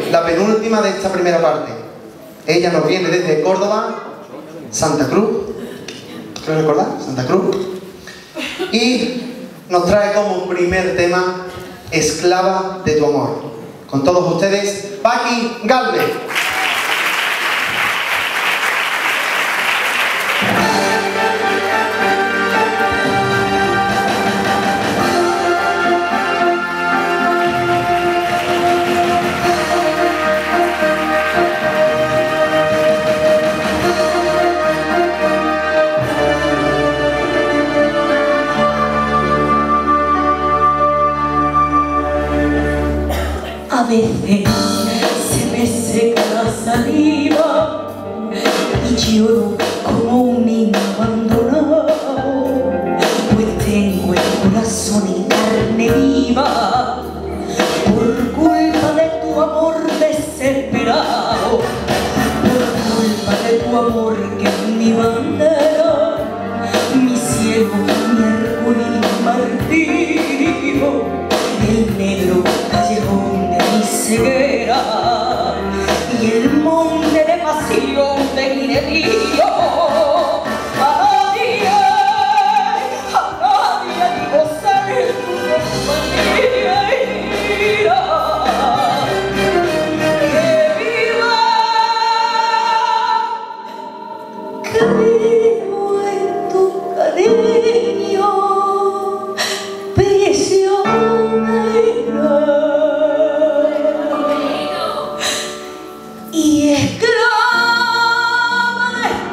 la penúltima de esta primera parte. Ella nos viene desde Córdoba, Santa Cruz, ¿lo recordás? Santa Cruz. Y nos trae como primer tema Esclava de tu amor. Con todos ustedes, Paqui Galvez. A veces se me seca la saliva y lloro como un niño abandonado, pues tengo el corazón en carne viva por culpa de tu amor desesperado, por culpa de tu amor que es mi bandera, mi cielo, mi orgullo y mi martirio, el negro callejón mi ceguera y el monte de pasión de mi delirio. A nadie digo ser compañía y ira. Que vivo en tu cariño, prisionera. Y esclava de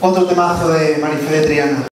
otro temazo de Marifé de Triana.